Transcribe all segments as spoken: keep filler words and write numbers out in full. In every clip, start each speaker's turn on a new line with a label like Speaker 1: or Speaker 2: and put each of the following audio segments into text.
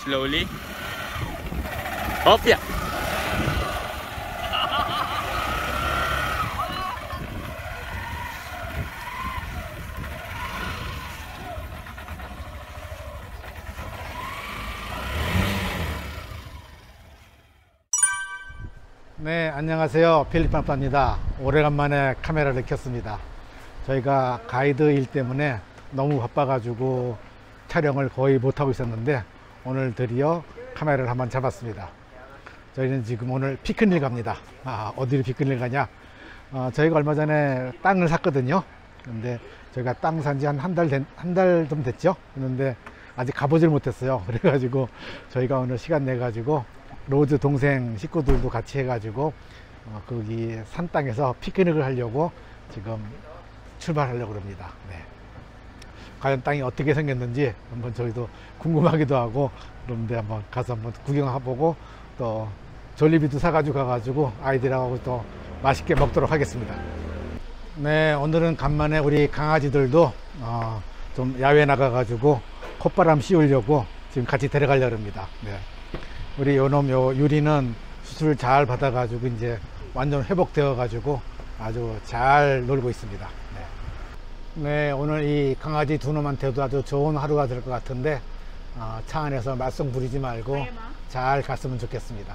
Speaker 1: slowly. Hop, yeah.
Speaker 2: 네, 안녕하세요. 필리핀 아빠입니다. 오래간만에 카메라를 켰습니다. 저희가 가이드 일 때문에 너무 바빠가지고 촬영을 거의 못하고 있었는데 오늘 드디어 카메라를 한번 잡았습니다. 저희는 지금 오늘 피크닉 갑니다. 아, 어디로 피크닉 가냐? 어, 저희가 얼마 전에 땅을 샀거든요. 근데 저희가 땅 산 지 한 한 달 된, 한 달 좀 됐죠. 그런데 아직 가보질 못했어요. 그래가지고 저희가 오늘 시간 내가지고 로즈 동생 식구들도 같이 해가지고 어, 거기 산 땅에서 피크닉을 하려고 지금 출발하려고 합니다. 네. 과연 땅이 어떻게 생겼는지 한번 저희도 궁금하기도 하고 그런데 한번 가서 한번 구경해보고 또 졸리비도 사가지고 가가지고 아이들하고 또 맛있게 먹도록 하겠습니다. 네, 오늘은 간만에 우리 강아지들도 어, 좀 야외 나가가지고 콧바람 씌우려고 지금 같이 데려가려고 합니다. 네. 우리 요놈 요 유리는 수술 잘 받아가지고 이제 완전 회복되어 가지고 아주 잘 놀고 있습니다. 네. 네, 오늘 이 강아지 두 놈한테도 아주 좋은 하루가 될 것 같은데 어, 차 안에서 말썽 부리지 말고 잘 갔으면 좋겠습니다.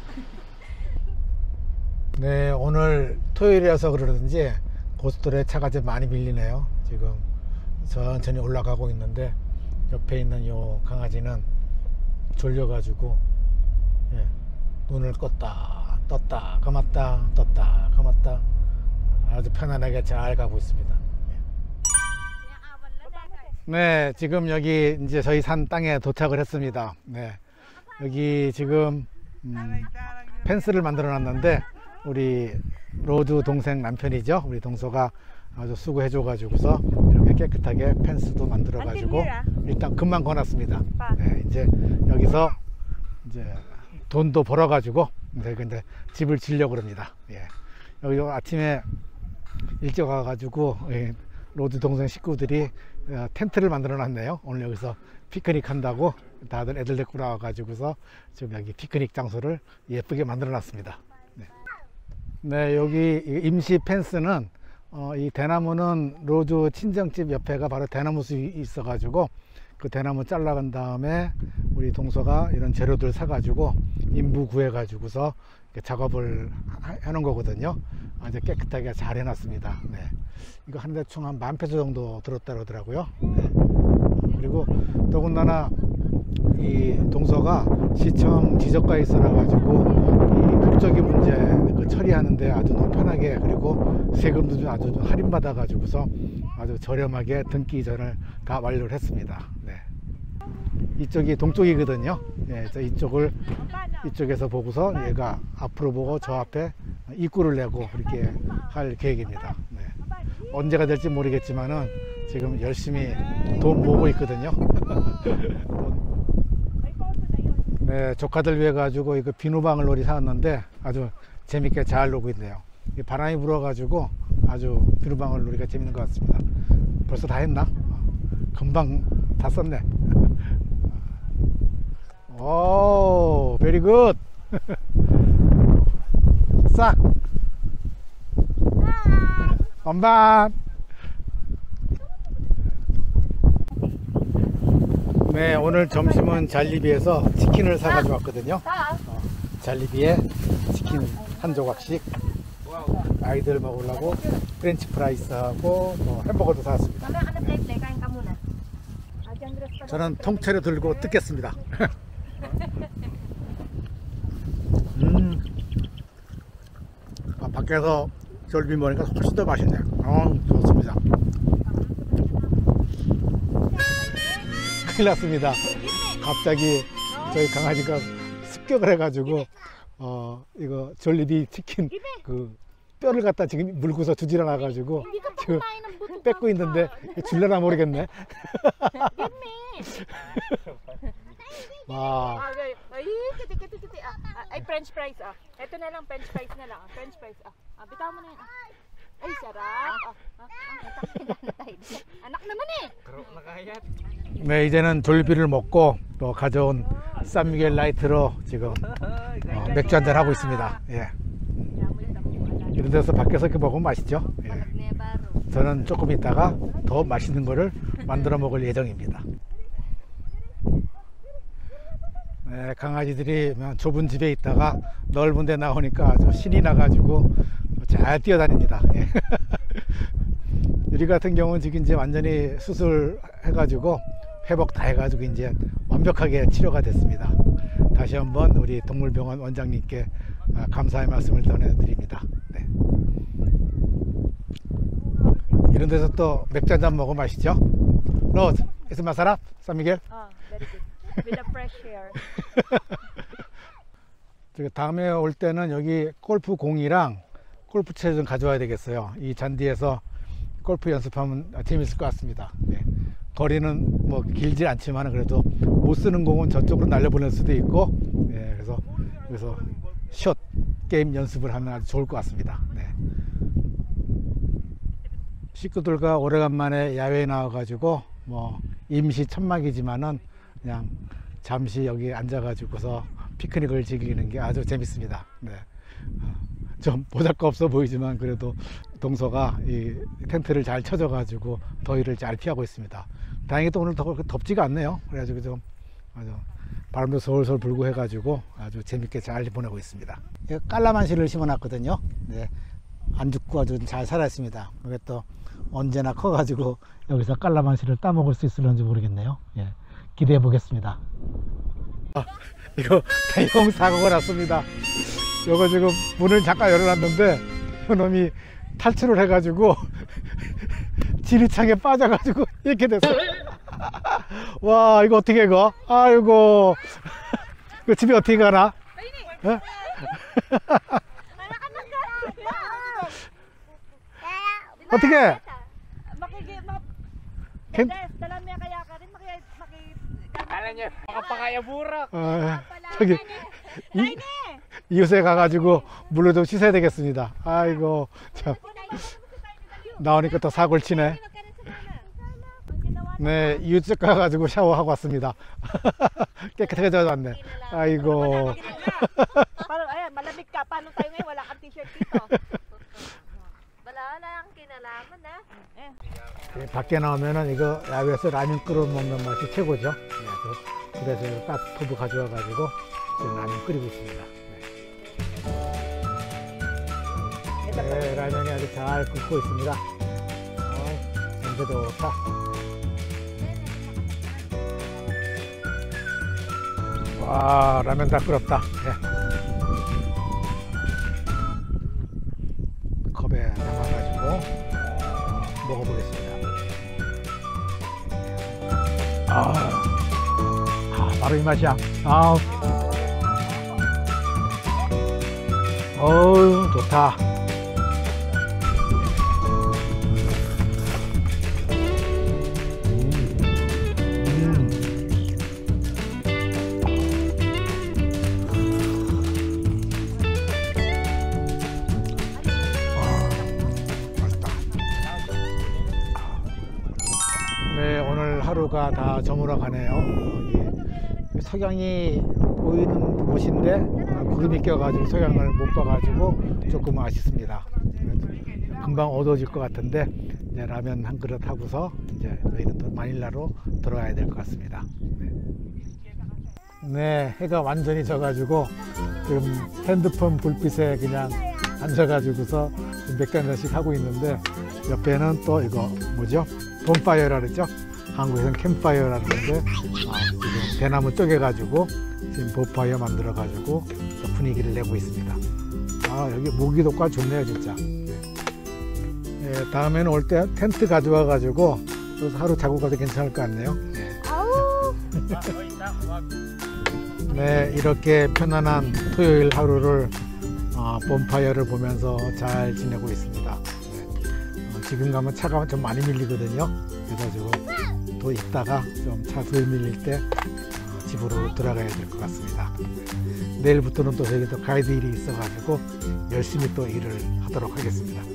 Speaker 2: 네. 네, 오늘 토요일이라서 그러는지 고속도로에 차가 좀 많이 밀리네요. 지금 천천히 올라가고 있는데 옆에 있는 요 강아지는 졸려가지고 예, 눈을 껐다 떴다 감았다 떴다 감았다 아주 편안하게 잘 가고 있습니다. 네, 지금 여기 이제 저희 산 땅에 도착을 했습니다. 네, 여기 지금 음, 펜스를 만들어 놨는데 우리 로즈 동생 남편이죠. 우리 동서가 아주 수고해 줘 가지고서 이렇게 깨끗하게 펜스도 만들어 가지고 일단 금방 거놨습니다. 네, 이제 여기서 이제 돈도 벌어 가지고 네, 근데 집을 지려고 합니다. 예. 여기 아침에 일찍 와 가지고 예, 로즈 동생 식구들이 어, 텐트를 만들어 놨네요. 오늘 여기서 피크닉 한다고 다들 애들 데리고 나와 가지고서 지금 여기 피크닉 장소를 예쁘게 만들어 놨습니다. 네, 네, 여기 임시 펜스는 어, 이 대나무는 로즈 친정집 옆에가 바로 대나무 숲이 있어 가지고 그 대나무 잘라간 다음에 우리 동서가 이런 재료들 사가지고 인부 구해가지고서 작업을 해놓은 거거든요. 아주 깨끗하게 잘 해놨습니다. 네. 이거 한 대충 한 만 페소 정도 들었다 그러더라고요. 네. 그리고 더군다나 이 동서가 시청 지적과에 있어가지고 이 국적인 문제 그 처리하는데 아주 너무 편하게 그리고 세금도 좀 아주 할인 받아 가지고서 아주 저렴하게 등기 이전을 다 완료를 했습니다. 네. 이쪽이 동쪽이거든요. 예, 저 이쪽을 이쪽에서 보고서 얘가 앞으로 보고 저 앞에 입구를 내고 이렇게 할 계획입니다. 네. 언제가 될지 모르겠지만은 지금 열심히 돈 모으고 있거든요. 네, 조카들 위해 가지고 이거 비누방을 놀이 사왔는데 아주 재밌게 잘 놀고 있네요. 바람이 불어 가지고 아주 비누방을 놀이가 재밌는 것 같습니다. 벌써 다 했나? 금방 다 썼네. 오, 베리 굿. 싹. 엄마. 네, 오늘 점심은 잘리비에서 치킨을 사가지고 왔거든요. 어, 잘리비에 치킨 한 조각씩 아이들 먹으려고 프렌치 프라이스하고 뭐 햄버거도 사왔습니다. 네. 저는 통째로 들고 뜯겠습니다. 음. 아, 밖에서 졸비 먹으니까 훨씬 더 맛있네요. 어, 좋습니다. 큰일 났습니다. 갑자기 저희 강아지가 습격을 해가지고 어 이거 졸리비 치킨 그 뼈를 갖다 지금 물고서 주질 않아가지고 지금 뺏고 있는데 줄려나 모르겠네. 와.
Speaker 3: Ay, French fries ah. Ito na lang, French fries na lang. French fries ah. Ah, bitaw mo na yun. Ay, sarap. Ah, ah, anak naman eh.
Speaker 2: 네, 이제는 졸비를 먹고 또 가져온 산미겔 라이트로 지금 어, 맥주 한잔 하고 있습니다. 예. 이런 데서 밖에서 이렇게 먹으면 맛있죠. 예. 저는 조금 있다가 더 맛있는 거를 만들어 먹을 예정입니다. 네, 강아지들이 좁은 집에 있다가 넓은 데 나오니까 아주 신이 나가지고 잘 뛰어다닙니다. 예. 유리 같은 경우는 지금 이제 완전히 수술해가지고 회복 다 해가지고 이제 완벽하게 치료가 됐습니다. 다시 한번 우리 동물병원 원장님께 감사의 말씀을 전해드립니다. 네. 이런 데서 또 맥주 한잔 먹으면 맛있죠? 로즈, is masarap, San Miguel?
Speaker 3: Oh, very good. With the fresh air.
Speaker 2: 다음에 올 때는 여기 골프 공이랑 골프채 좀 가져와야 되겠어요. 이 잔디에서 골프 연습하면 재밌을 것 같습니다. 네. 거리는 뭐 길지 않지만 그래도 못 쓰는 공은 저쪽으로 날려보낼 수도 있고, 네. 그래서 그래서 숏 게임 연습을 하면 아주 좋을 것 같습니다. 네. 식구들과 오래간만에 야외에 나와가지고 뭐 임시 천막이지만은 그냥 잠시 여기 앉아가지고서 피크닉을 즐기는 게 아주 재밌습니다. 네. 좀 보잘것없어 보이지만 그래도 동서가 이 텐트를 잘 쳐줘가지고 더위를 잘 피하고 있습니다. 다행히 또 오늘 더 덥지가 않네요. 그래가지고 좀 아주 바람도 솔솔 불고 해가지고 아주 재밌게 잘 보내고 있습니다. 깔라만시를 심어놨거든요. 네. 안 죽고 아주 잘 살아있습니다. 이게 또 언제나 커가지고 여기서 깔라만시를 따먹을 수 있을런지 모르겠네요. 예. 기대해 보겠습니다. 아, 이거 대형 사고가 났습니다. 요거 지금 문을 잠깐 열어놨는데 놈이 탈출을 해가지고 지리창에 빠져가지고 이렇게 됐어요. 와, 이거 어떻게 가? 아이고, 그 집에 어떻게 가나? 예? 어떻게? Ken?
Speaker 1: Kala niya, makapakaya burak.
Speaker 2: 어, 저기 이, 이웃에 가가지고 물로 좀 씻어야 되겠습니다. 아이고, 참 나오니까 또 사고를 치네. 네, 이웃집 가가지고 샤워하고 왔습니다. 깨끗해져 왔네. 아이고.
Speaker 3: Parang ayan, malamig ka. Paano tayo ngayon? Wala kang t-shirt dito. Wala na ang kinalaman na.
Speaker 2: 예, 밖에 나오면은 이거 야외에서 라면 끓여 먹는 맛이 최고죠. 네, 그래서 가스토브 가져와 가지고 지금 라면 끓이고 있습니다. 네, 네, 라면이 아주 잘 끓고 있습니다. 어, 냄새 좋다. 와, 라면 다 끓었다. 네. 컵에 담아가지고 먹어보겠습니다. 아, 아, 바로 이 맛이야. 아, 어우, 좋다. 네, 오늘 하루가 다 저물어 가네요. 어, 석양이 보이는 곳인데 구름이 껴가지고 석양을 못 봐가지고 조금 아쉽습니다. 금방 어두워질 것 같은데 이제 라면 한 그릇 하고서 이제 저희는 또 마닐라로 돌아가야 될 것 같습니다. 네. 네, 해가 완전히 져가지고 지금 핸드폰 불빛에 그냥 앉아가지고서 몇 잔씩 하고 있는데 옆에는 또 이거 뭐죠? 봄파이어라 그랬죠? 한국에서는 캠파이어라 그러는데 아, 지금 대나무 쪼개가지고 지금 봄파이어 만들어 가지고 분위기를 내고 있습니다. 아, 여기 모기도 꽤 좋네요 진짜. 예, 다음에는 올 때 텐트 가져와 가지고 여기서 하루 자고 가도 괜찮을 것 같네요. 네, 이렇게 편안한 토요일 하루를 어, 봄파이어를 보면서 잘 지내고 있습니다. 네. 어, 지금 가면 차가 좀 많이 밀리거든요. 그래가지고 또 있다가 좀 차 덜 밀릴 때 어, 집으로 돌아가야 될 것 같습니다. 내일부터는 또 저기 또 가이드 일이 있어가지고 열심히 또 일을 하도록 하겠습니다.